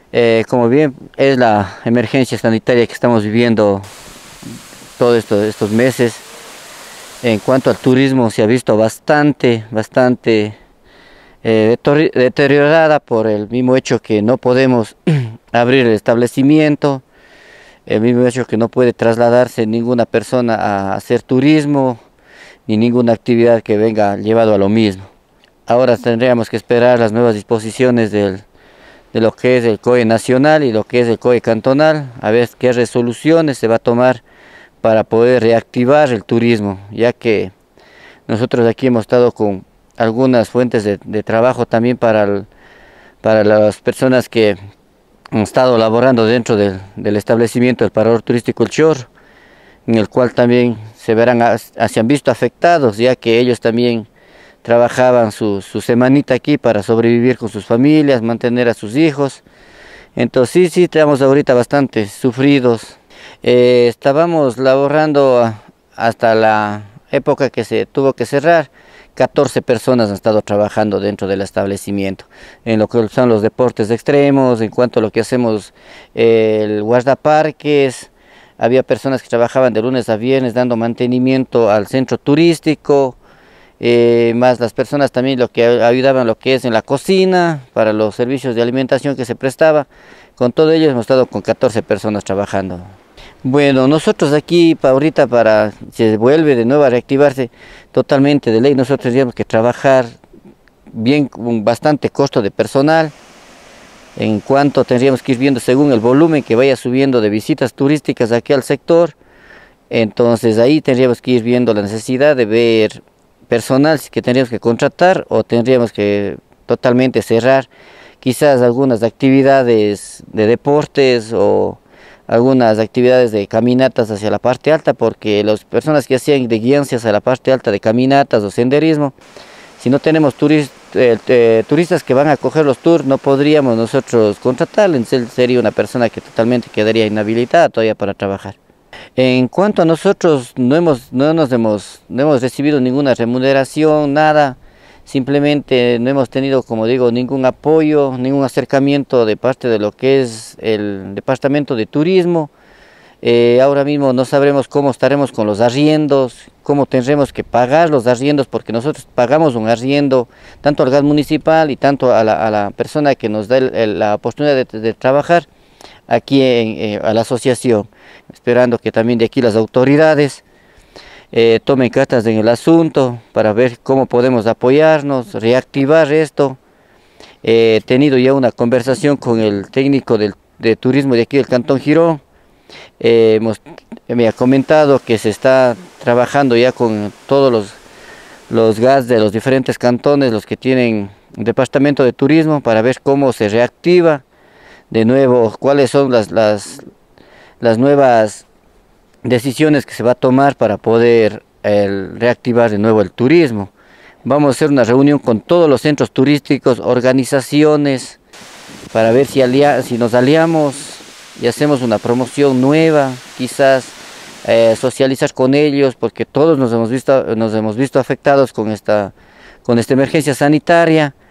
Como bien es la emergencia sanitaria que estamos viviendo todos estos meses, en cuanto al turismo se ha visto bastante deteriorada por el mismo hecho que no podemos abrir el establecimiento, el mismo hecho que no puede trasladarse ninguna persona a hacer turismo, ni ninguna actividad que venga llevado a lo mismo. Ahora tendríamos que esperar las nuevas disposiciones de lo que es el COE nacional y lo que es el COE cantonal, a ver qué resoluciones se va a tomar para poder reactivar el turismo, ya que nosotros aquí hemos estado con algunas fuentes de trabajo también para las personas que han estado laborando dentro del establecimiento del Parador Turístico El Chorro, en el cual también se han visto afectados, ya que ellos también trabajaban su semanita aquí para sobrevivir con sus familias, mantener a sus hijos. Entonces sí, estamos ahorita bastante sufridos. Estábamos laborando hasta la época que se tuvo que cerrar. 14 personas han estado trabajando dentro del establecimiento, en lo que son los deportes extremos, en cuanto a lo que hacemos, el guardaparques. Había personas que trabajaban de lunes a viernes dando mantenimiento al centro turístico, más las personas también lo que ayudaban lo que es en la cocina, para los servicios de alimentación que se prestaba. Con todo ello hemos estado con 14 personas trabajando. Bueno, nosotros aquí ahorita para se vuelve de nuevo a reactivarse totalmente de ley, nosotros tendríamos que trabajar bien con bastante costo de personal, en cuanto tendríamos que ir viendo según el volumen que vaya subiendo de visitas turísticas aquí al sector. Entonces ahí tendríamos que ir viendo la necesidad de ver personal que tendríamos que contratar o tendríamos que totalmente cerrar quizás algunas actividades de deportes o algunas actividades de caminatas hacia la parte alta, porque las personas que hacían de guías hacia la parte alta de caminatas o senderismo, si no tenemos turistas que van a coger los tours, no podríamos nosotros contratarles, sería una persona que totalmente quedaría inhabilitada todavía para trabajar. En cuanto a nosotros, no hemos recibido ninguna remuneración, nada, simplemente no hemos tenido, como digo, ningún apoyo, ningún acercamiento de parte de lo que es el Departamento de Turismo. Ahora mismo no sabremos cómo estaremos con los arriendos, cómo tendremos que pagar los arriendos, porque nosotros pagamos un arriendo tanto al gas municipal y tanto a la persona que nos da la oportunidad de trabajar aquí a la asociación, esperando que también de aquí las autoridades tomen cartas en el asunto para ver cómo podemos apoyarnos, reactivar esto. He tenido ya una conversación con el técnico de turismo de aquí del Cantón Girón. Me ha comentado que se está trabajando ya con todos los GAS de los diferentes cantones, los que tienen un departamento de turismo, para ver cómo se reactiva de nuevo, cuáles son las nuevas decisiones que se va a tomar para poder reactivar de nuevo el turismo. Vamos a hacer una reunión con todos los centros turísticos, organizaciones, para ver si nos aliamos y hacemos una promoción nueva, quizás socializar con ellos, porque todos nos hemos visto afectados con esta emergencia sanitaria.